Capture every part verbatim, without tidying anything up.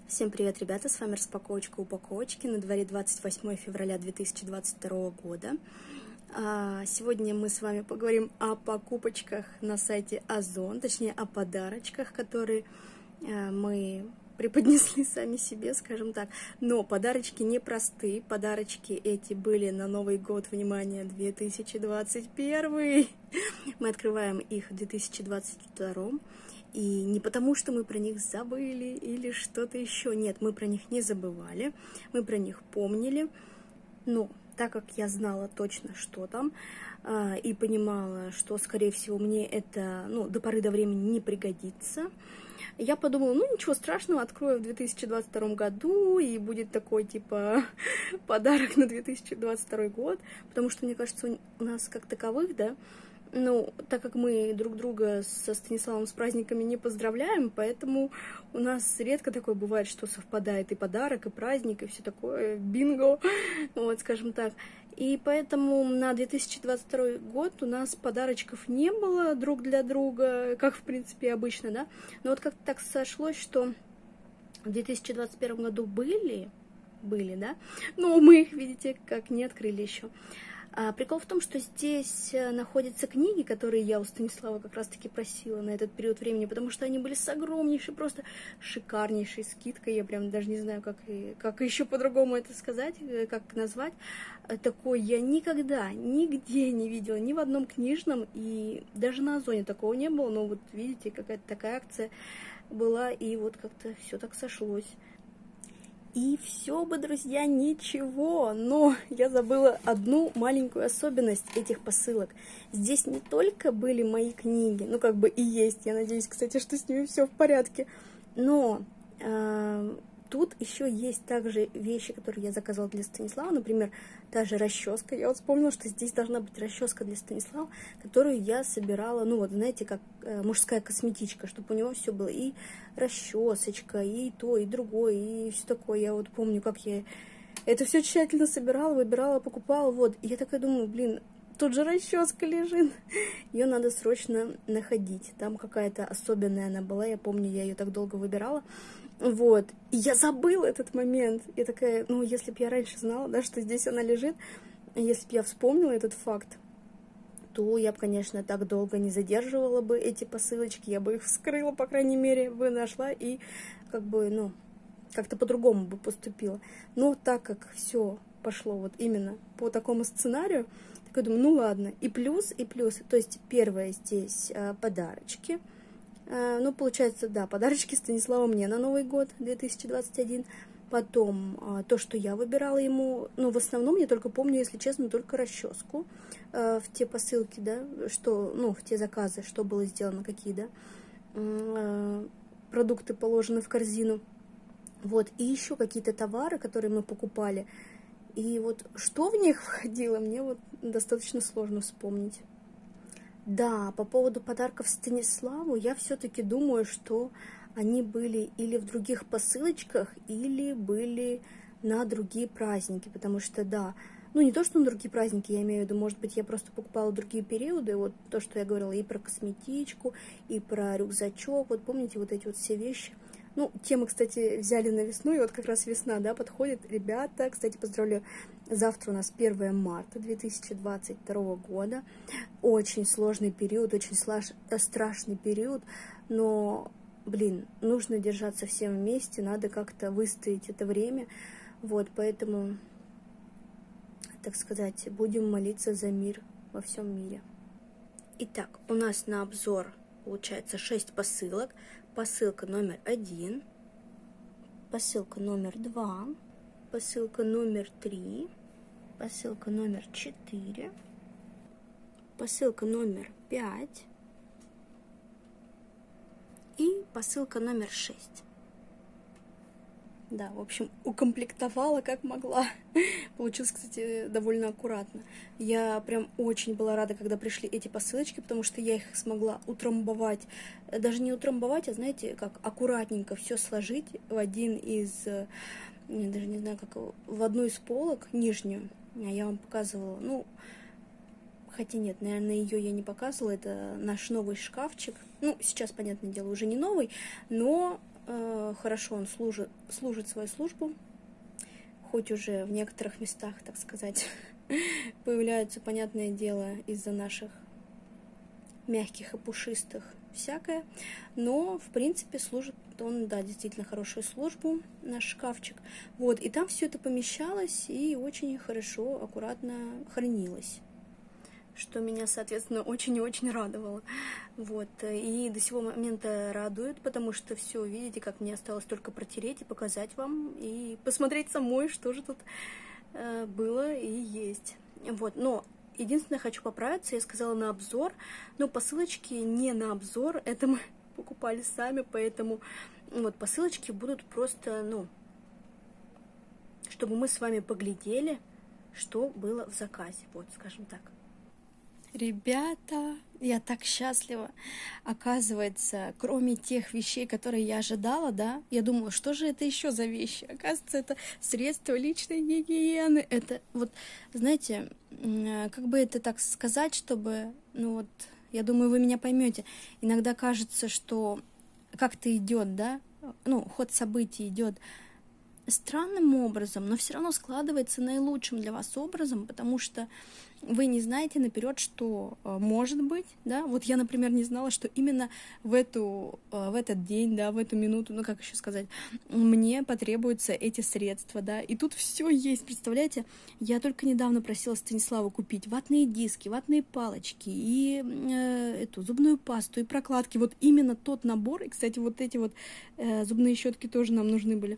Всем привет, ребята! С вами распаковочка упаковочки. На дворе двадцать восьмое февраля две тысячи двадцать второго года. Сегодня мы с вами поговорим о покупочках на сайте Озон, точнее о подарочках, которые мы преподнесли сами себе, скажем так. Но подарочки непростые. Подарочки эти были на Новый год, внимание, две тысячи двадцать первый. Мы открываем их в две тысячи двадцать втором. И не потому, что мы про них забыли или что-то еще. Нет, мы про них не забывали, мы про них помнили. Но так как я знала точно, что там, и понимала, что, скорее всего, мне это ну, до поры до времени не пригодится, я подумала, ну ничего страшного, открою в две тысячи двадцать втором году, и будет такой, типа, подарок на две тысячи двадцать второй год. Потому что, мне кажется, у нас как таковых, да, ну, так как мы друг друга со Станиславом с праздниками не поздравляем, поэтому у нас редко такое бывает, что совпадает и подарок, и праздник, и все такое, бинго, вот, скажем так. И поэтому на две тысячи двадцать второй год у нас подарочков не было друг для друга, как, в принципе, обычно, да. Но вот как-то так сошлось, что в две тысячи двадцать первом году были, были, да, но мы их, видите, как не открыли еще. А прикол в том, что здесь находятся книги, которые я у Станислава как раз-таки просила на этот период времени, потому что они были с огромнейшей, просто шикарнейшей скидкой. Я прям даже не знаю, как, и, как еще по-другому это сказать, как назвать. Такой я никогда, нигде не видела, ни в одном книжном, и даже на Озоне такого не было. Но вот видите, какая-то такая акция была, и вот как-то все так сошлось. И все бы, друзья, ничего, но я забыла одну маленькую особенность этих посылок. Здесь не только были мои книги, ну как бы и есть, я надеюсь, кстати, что с ними все в порядке, но э, тут еще есть также вещи, которые я заказала для Станислава, например, та же расческа. Я вот вспомнила, что здесь должна быть расческа для Станислава, которую я собирала, ну вот, знаете, как э, мужская косметичка, чтобы у него все было и расчесочка, и то, и другое, и все такое. Я вот помню, как я это все тщательно собирала, выбирала, покупала, вот. И я такая думаю, блин, тут же расческа лежит, ее надо срочно находить. Там какая-то особенная она была, я помню, я ее так долго выбирала. Вот, и я забыла этот момент. Я такая, ну, если бы я раньше знала, да, что здесь она лежит, если бы я вспомнила этот факт, то я бы, конечно, так долго не задерживала бы эти посылочки, я бы их вскрыла, по крайней мере, бы нашла и как бы, ну, как-то по-другому бы поступила. Но так как все пошло вот именно по такому сценарию, так я думаю, ну ладно, и плюс, и плюс, то есть первое здесь а, подарочки. Ну, получается, да, подарочки Станислава мне на Новый год две тысячи двадцать один. Потом то, что я выбирала ему, ну, в основном я только помню, если честно, только расческу в те посылки, да, что, ну, в те заказы, что было сделано, какие, да, продукты положены в корзину. Вот, и еще какие-то товары, которые мы покупали. И вот что в них входило, мне вот достаточно сложно вспомнить. Да, по поводу подарков Станиславу, я все-таки думаю, что они были или в других посылочках, или были на другие праздники, потому что, да, ну не то, что на другие праздники, я имею в виду, может быть, я просто покупала другие периоды, вот то, что я говорила и про косметичку, и про рюкзачок, вот помните вот эти вот все вещи. Ну, темы, кстати, взяли на весну, и вот как раз весна, да, подходит. Ребята, кстати, поздравляю, завтра у нас первое марта две тысячи двадцать второго года. Очень сложный период, очень страшный период, но, блин, нужно держаться всем вместе, надо как-то выстоять это время. Вот, поэтому, так сказать, будем молиться за мир во всем мире. Итак, у нас на обзор получается шесть посылок. Посылка номер один, посылка номер два, посылка номер три, посылка номер четыре, посылка номер пять и посылка номер шесть. Да, в общем, укомплектовала как могла. Получилось, кстати, довольно аккуратно. Я прям очень была рада, когда пришли эти посылочки, потому что я их смогла утрамбовать. Даже не утрамбовать, а, знаете, как аккуратненько все сложить в один из... Я даже не знаю, как... В одну из полок, нижнюю, я вам показывала. Ну, хотя нет, наверное, ее я не показывала. Это наш новый шкафчик. Ну, сейчас, понятное дело, уже не новый, но... э, хорошо он служит, служит свою службу, хоть уже в некоторых местах, так сказать, появляются, понятное дело, из-за наших мягких и пушистых всякое, но, в принципе, служит он, да, действительно хорошую службу, наш шкафчик, вот, и там все это помещалось и очень хорошо, аккуратно хранилось, что меня, соответственно, очень и очень радовало, вот, и до сего момента радует, потому что все, видите, как мне осталось только протереть и показать вам, и посмотреть самой, что же тут э, было и есть, вот, но единственное, хочу поправиться, я сказала на обзор, но посылочки не на обзор, это мы покупали сами, поэтому вот посылочки будут просто, ну, чтобы мы с вами поглядели, что было в заказе, вот, скажем так. Ребята, я так счастлива. Оказывается, кроме тех вещей, которые я ожидала, да, я думала, что же это еще за вещи? Оказывается, это средства личной гигиены. Это вот, знаете, как бы это так сказать, чтобы, ну вот, я думаю, вы меня поймете. Иногда кажется, что как-то идет, да, ну, ход событий идет странным образом, но все равно складывается наилучшим для вас образом, потому что вы не знаете наперед, что может быть, да, вот я, например, не знала, что именно в эту, в этот день, да, в эту минуту, ну, как еще сказать, мне потребуются эти средства, да, и тут все есть, представляете, я только недавно просила Станиславу купить ватные диски, ватные палочки и э, эту зубную пасту и прокладки, вот именно тот набор, и, кстати, вот эти вот э, зубные щетки тоже нам нужны были,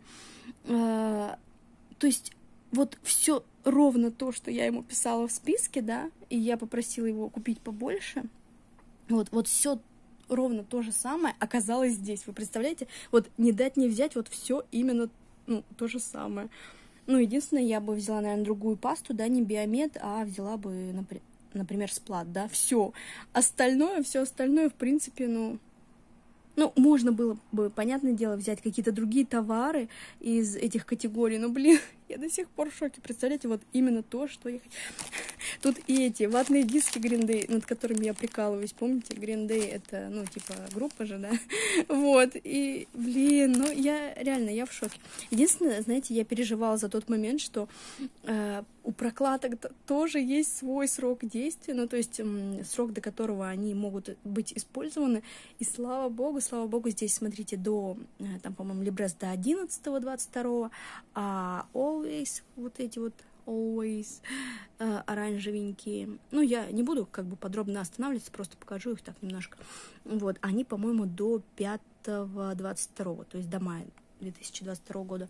э, то есть вот все ровно то, что я ему писала в списке, да, и я попросила его купить побольше, вот, вот все ровно то же самое оказалось здесь, вы представляете? Вот не дать не взять, вот все именно, ну, то же самое. Ну, единственное, я бы взяла, наверное, другую пасту, да, не Биомед, а взяла бы, например, Сплат, да, все. Остальное, все остальное, в принципе, ну... Ну, можно было бы, понятное дело, взять какие-то другие товары из этих категорий, но, блин, я до сих пор в шоке. Представляете, вот именно то, что я... Тут и эти ватные диски Green Day, над которыми я прикалываюсь, помните? Green Day — это, ну, типа, группа же, да? Вот, и, блин, ну, я реально, я в шоке. Единственное, знаете, я переживала за тот момент, что э, у прокладок тоже есть свой срок действия, ну, то есть э, срок, до которого они могут быть использованы, и слава богу, слава богу, здесь, смотрите, до, э, там, по-моему, Либрес до одиннадцатого двадцать второго, а Always, вот эти вот Always, э, оранжевенькие. Ну, я не буду как бы подробно останавливаться, просто покажу их так немножко. Вот, они, по-моему, до пятого двадцать второго, то есть до мая две тысячи двадцать второго года.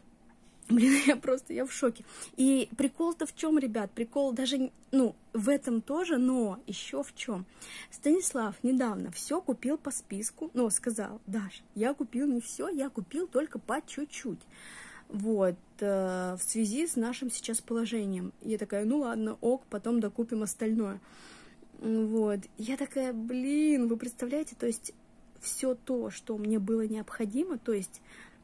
Блин, я просто, я в шоке. И прикол-то в чем, ребят? Прикол даже, ну, в этом тоже, но еще в чем? Станислав недавно все купил по списку, ну, сказал: Даш, я купил не все, я купил только по чуть-чуть. Вот, э, в связи с нашим сейчас положением. Я такая, ну ладно, ок, потом докупим остальное. Вот, я такая, блин, вы представляете, то есть все то, что мне было необходимо, то есть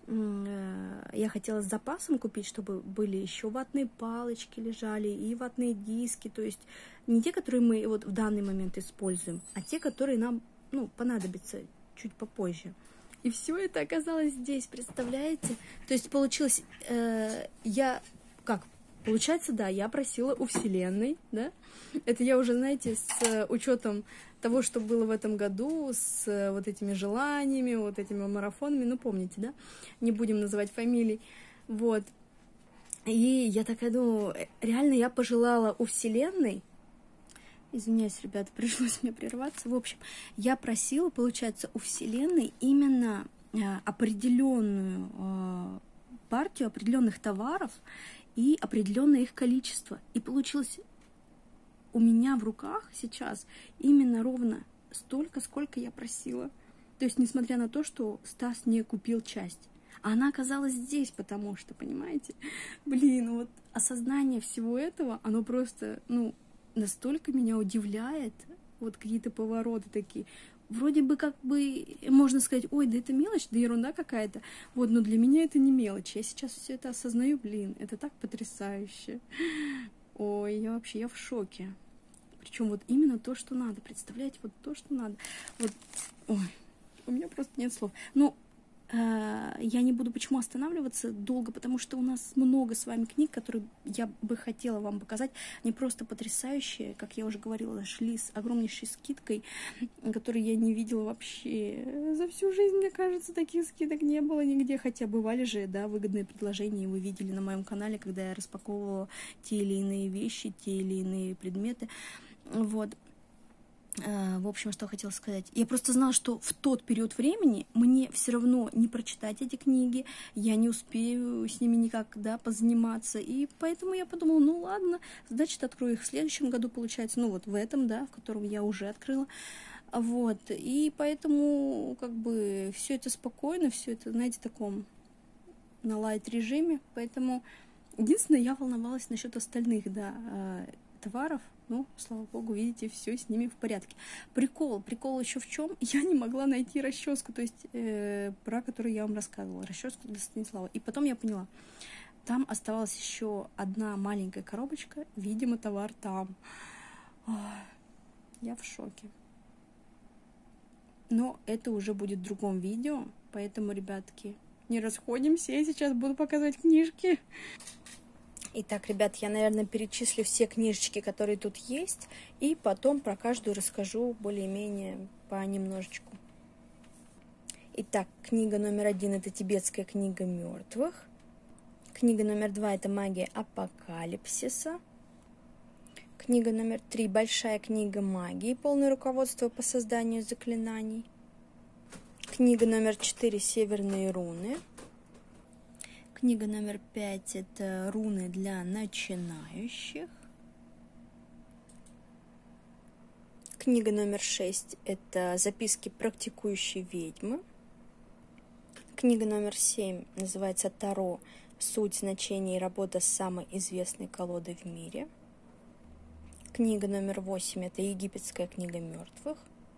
э, я хотела с запасом купить, чтобы были еще ватные палочки лежали и ватные диски, то есть не те, которые мы вот в данный момент используем, а те, которые нам, ну, понадобятся чуть попозже. И все это оказалось здесь, представляете? То есть получилось, э, я, как, получается, да, я просила у Вселенной, да? Это я уже, знаете, с учетом того, что было в этом году, с вот этими желаниями, вот этими марафонами, ну, помните, да? Не будем называть фамилий, вот. И я такая думаю, реально я пожелала у Вселенной, извиняюсь, ребята, пришлось мне прерваться. В общем, я просила, получается, у Вселенной именно э, определенную э, партию определенных товаров и определенное их количество. И получилось у меня в руках сейчас именно ровно столько, сколько я просила. То есть, несмотря на то, что Стас не купил часть. А она оказалась здесь, потому что, понимаете, блин, вот осознание всего этого, оно просто, ну, настолько меня удивляет, вот какие-то повороты такие. Вроде бы как бы можно сказать, ой, да это мелочь, да ерунда какая-то. Вот, но для меня это не мелочь. Я сейчас все это осознаю, блин, это так потрясающе. Ой, я вообще, я в шоке. Причем вот именно то, что надо. Представляете, вот то, что надо. Вот, ой, у меня просто нет слов. Ну, Я не буду почему останавливаться долго, потому что у нас много с вами книг, которые я бы хотела вам показать. Они просто потрясающие, как я уже говорила, шли с огромнейшей скидкой, которую я не видела вообще за всю жизнь, мне кажется, таких скидок не было нигде, хотя бывали же, да, выгодные предложения, и вы видели на моем канале, когда я распаковывала те или иные вещи, те или иные предметы, вот. В общем, что хотела сказать. Я просто знала, что в тот период времени мне все равно не прочитать эти книги, я не успею с ними никак, да, позаниматься. И поэтому я подумала, ну ладно, значит, открою их в следующем году, получается, ну вот в этом, да, в котором я уже открыла. Вот. И поэтому, как бы, все это спокойно, все это, знаете, в таком на лайт-режиме. Поэтому единственное, я волновалась насчет остальных, да, товаров. Ну, слава богу, видите, все с ними в порядке. Прикол, прикол еще в чем? Я не могла найти расческу, то есть э, про которую я вам рассказывала, расческу для Станислава. И потом я поняла, там оставалась еще одна маленькая коробочка, видимо, товар там. Ой, я в шоке. Но это уже будет в другом видео, поэтому, ребятки, не расходимся, я сейчас буду показывать книжки. Итак, ребят, я, наверное, перечислю все книжечки, которые тут есть, и потом про каждую расскажу более-менее понемножечку. Итак, книга номер один – это «Тибетская книга мертвых». Книга номер два – это «Магия апокалипсиса». Книга номер три – «Большая книга магии. Полное руководство по созданию заклинаний». Книга номер четыре – «Северные руны». Книга номер пять – это «Руны для начинающих». Книга номер шесть – это «Записки практикующей ведьмы». Книга номер семь называется «Таро. Суть, значение и работа с самой известной колодой в мире». Книга номер восемь – это «Египетская книга мертвых».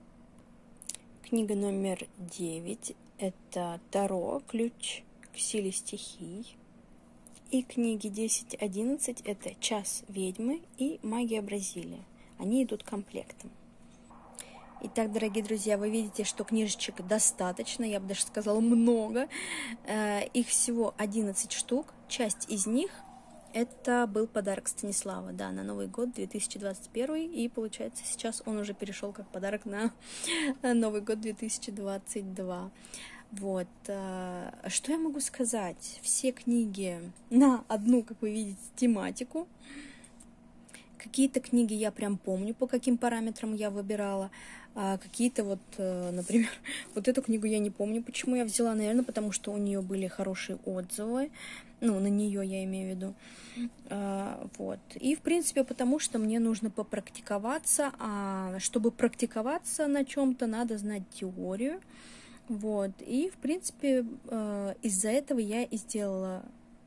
Книга номер девять – это «Таро. Ключ к силе стихий». И книги десять одиннадцать – это «Час ведьмы» и «Магия Бразилии». Они идут комплектом. Итак, дорогие друзья, вы видите, что книжечек достаточно, я бы даже сказала много. Их всего одиннадцать штук. Часть из них – это был подарок Станислава, да, на Новый год две тысячи двадцать первый. И получается, сейчас он уже перешел как подарок на Новый год две тысячи двадцать два. Вот, что я могу сказать? Все книги на одну, как вы видите, тематику. Какие-то книги я прям помню, по каким параметрам я выбирала. А какие-то вот, например, вот эту книгу я не помню, почему я взяла. Наверное, потому что у нее были хорошие отзывы. Ну, на нее я имею в виду. А, вот. И, в принципе, потому что мне нужно попрактиковаться. А чтобы практиковаться на чем-то, надо знать теорию. Вот, и, в принципе, э, из-за этого я и сделала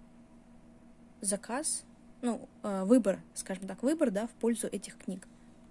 заказ, ну, э, выбор, скажем так, выбор, да, в пользу этих книг.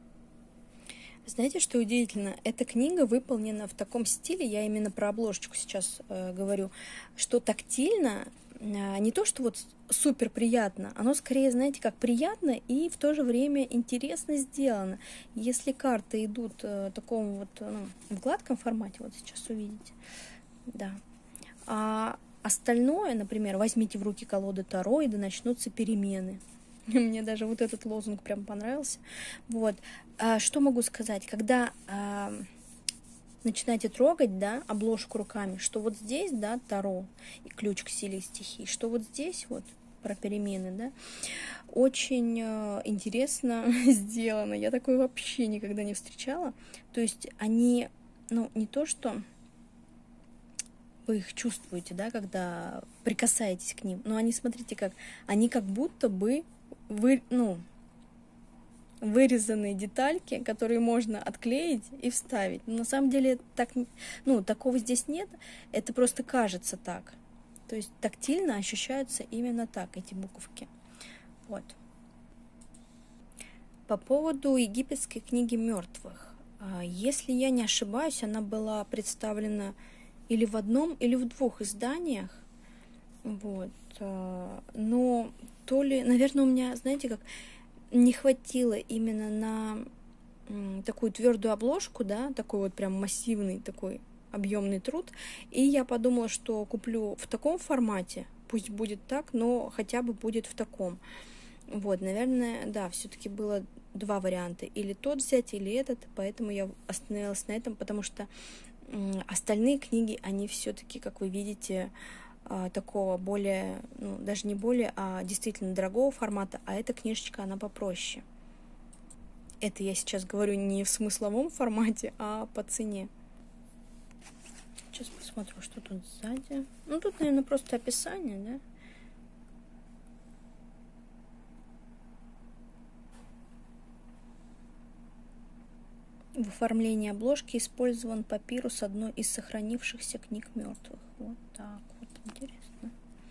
Знаете, что удивительно? Эта книга выполнена в таком стиле, я именно про обложечку сейчас э, говорю, что тактильно, э, не то, что вот супер приятно, оно скорее, знаете, как приятно и в то же время интересно сделано. Если карты идут э, в таком вот, ну, в гладком формате, вот сейчас увидите, да. А остальное, например, возьмите в руки колоду Таро, и да начнутся перемены. Мне даже вот этот лозунг прям понравился. Вот. А что могу сказать? Когда а, начинаете трогать, да, обложку руками, что вот здесь, да, Таро и ключ к силе стихий, что вот здесь вот про перемены, да, очень э, интересно сделано. Я такое вообще никогда не встречала. То есть они, ну, не то, что вы их чувствуете, да, когда прикасаетесь к ним, но они, смотрите, как, они как будто бы вы, ну, вырезанные детальки, которые можно отклеить и вставить. Но на самом деле так, ну, такого здесь нет, это просто кажется так. То есть тактильно ощущаются именно так эти буковки. Вот. По поводу египетской книги мертвых. Если я не ошибаюсь, она была представлена или в одном, или в двух изданиях. Вот. Но то ли, наверное, у меня, знаете, как не хватило именно на такую твердую обложку, да, такой вот прям массивный такой объемный труд. И я подумала, что куплю в таком формате, пусть будет так, но хотя бы будет в таком. Вот, наверное, да, все-таки было два варианта. Или тот взять, или этот. Поэтому я остановилась на этом, потому что остальные книги, они все-таки, как вы видите, такого более, ну, даже не более, а действительно дорогого формата, а эта книжечка, она попроще. Это я сейчас говорю не в смысловом формате, а по цене. Сейчас посмотрю, что тут сзади. Ну, тут, наверное, просто описание, да? В оформлении обложки использован папирус одной из сохранившихся книг мертвых. Вот так вот, интересно.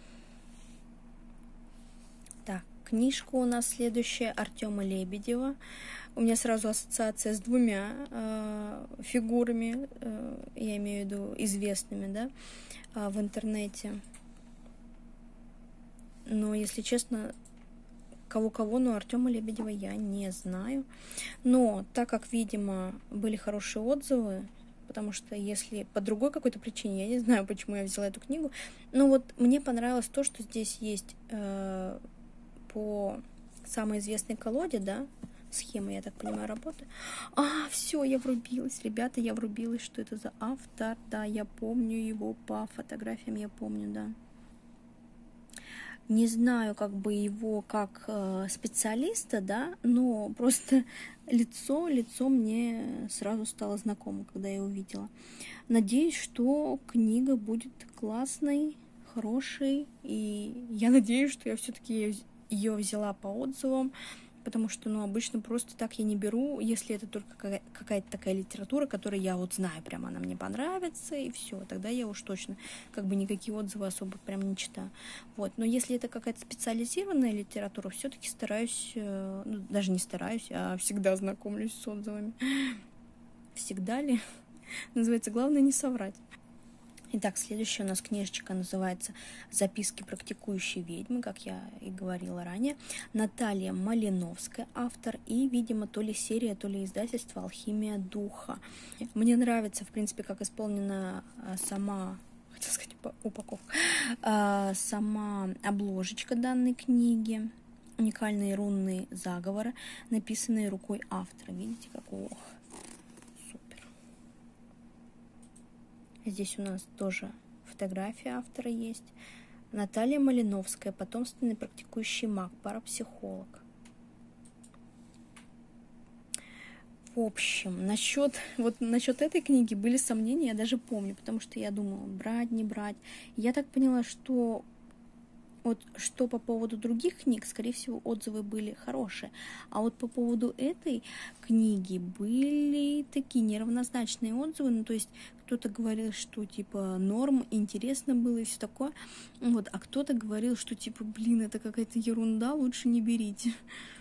Так, книжка у нас следующая Артема Лебедева. У меня сразу ассоциация с двумя э, фигурами, э, я имею в виду известными, да, э, в интернете. Но, если честно, кого-кого, но Артема Лебедева я не знаю. Но так как, видимо, были хорошие отзывы, потому что если по другой какой-то причине, я не знаю, почему я взяла эту книгу, но вот мне понравилось то, что здесь есть э, по самой известной колоде, да, схема, я так понимаю, работы. А, все, я врубилась, ребята, я врубилась, что это за автор, да, я помню его по фотографиям, я помню, да. Не знаю, как бы его как э, специалиста, да, но просто лицо, лицо мне сразу стало знакомо, когда я увидела. Надеюсь, что книга будет классной, хорошей, и я надеюсь, что я все-таки ее взяла по отзывам, потому что, ну, обычно просто так я не беру, если это только какая-то такая литература, которую я вот знаю, прям она мне понравится, и все, тогда я уж точно как бы никакие отзывы особо прям не читаю. Вот, но если это какая-то специализированная литература, все-таки стараюсь, ну, даже не стараюсь, а всегда знакомлюсь с отзывами. Всегда ли? Называется, главное не соврать. Итак, следующая у нас книжечка называется «Записки практикующей ведьмы», как я и говорила ранее. Наталья Малиновская, автор, и, видимо, то ли серия, то ли издательство «Алхимия духа». Мне нравится, в принципе, как исполнена сама, хотела сказать, упаковка, сама обложечка данной книги. Уникальные рунные заговоры, написанные рукой автора. Видите, как ох. Здесь у нас тоже фотография автора есть. Наталья Малиновская, потомственный практикующий маг, парапсихолог. В общем, насчет, вот насчет этой книги были сомнения, я даже помню, потому что я думала, брать, не брать. Я так поняла, что вот что по поводу других книг, скорее всего, отзывы были хорошие. А вот по поводу этой книги были такие неравнозначные отзывы. Ну, то есть кто-то говорил, что типа норм, интересно было и все такое. Вот, а кто-то говорил, что типа, блин, это какая-то ерунда, лучше не берите.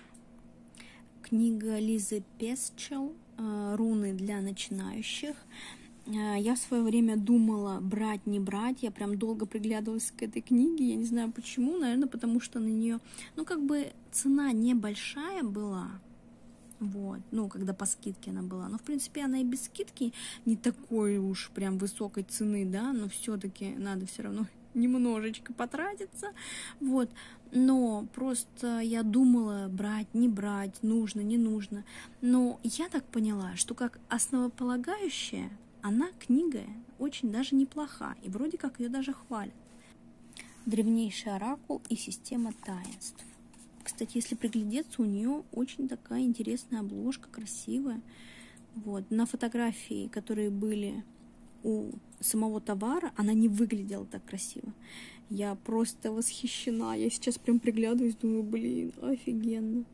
Книга Лизы Песчел «Руны для начинающих». Я в свое время думала, брать, не брать. Я прям долго приглядывалась к этой книге. Я не знаю почему. Наверное, потому что на нее, ну, как бы цена небольшая была. Вот. Ну, когда по скидке она была. Но, в принципе, она и без скидки не такой уж прям высокой цены, да. Но все-таки надо все равно немножечко потратиться. Вот. Но просто я думала, брать, не брать, нужно, не нужно. Но я так поняла, что как основополагающая она, книга, очень даже неплоха, и вроде как ее даже хвалят. Древнейший оракул и система таинств. Кстати, если приглядеться, у нее очень такая интересная обложка, красивая. Вот. На фотографии, которые были у самого товара, она не выглядела так красиво. Я просто восхищена. Я сейчас прям приглядываюсь, думаю, блин, офигенно.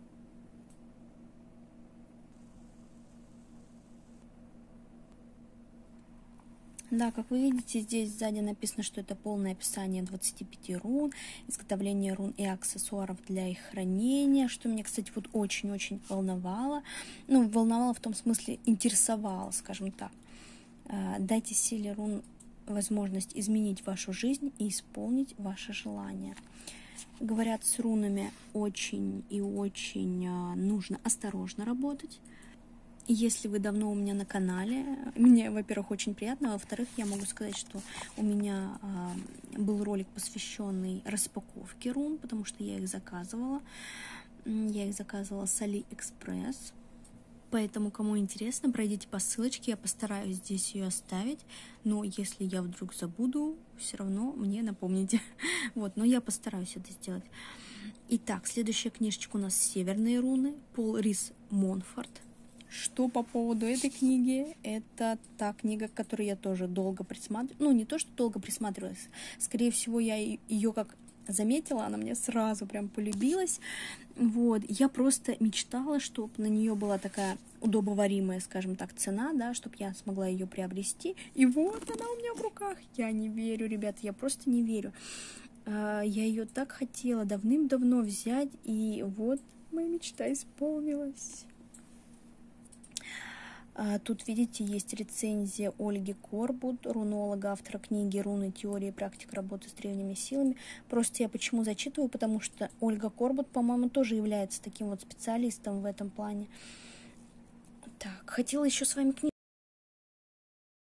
Да, как вы видите, здесь сзади написано, что это полное описание двадцати пяти рун, изготовление рун и аксессуаров для их хранения, что меня, кстати, вот очень-очень волновало. Ну, волновало в том смысле, интересовало, скажем так. Дайте силе рун возможность изменить вашу жизнь и исполнить ваши желания. Говорят, с рунами очень и очень нужно осторожно работать. Если вы давно у меня на канале, мне, во-первых, очень приятно, а во-вторых, я могу сказать, что у меня а, был ролик, посвященный распаковке рун, потому что я их заказывала. Я их заказывала с Алиэкспресс. Поэтому, кому интересно, пройдите по ссылочке, я постараюсь здесь ее оставить. Но если я вдруг забуду, все равно мне напомните. Вот, но я постараюсь это сделать. Итак, следующая книжечка у нас «Северные руны», Пол Рис Монфорт. Что по поводу этой книги? Это та книга, к которой я тоже долго присматривалась. Ну, не то, что долго присматривалась. Скорее всего, я ее как заметила, она мне сразу прям полюбилась. Вот. Я просто мечтала, чтобы на нее была такая удобоваримая, скажем так, цена, да, чтобы я смогла ее приобрести. И вот она у меня в руках. Я не верю, ребят, я просто не верю. Я ее так хотела давным-давно взять, и вот моя мечта исполнилась. Тут, видите, есть рецензия Ольги Корбут, рунолога, автора книги «Руны. Теория и практика работы с древними силами». Просто я почему зачитываю, потому что Ольга Корбут, по-моему, тоже является таким вот специалистом в этом плане. Так, хотела еще с вами книгу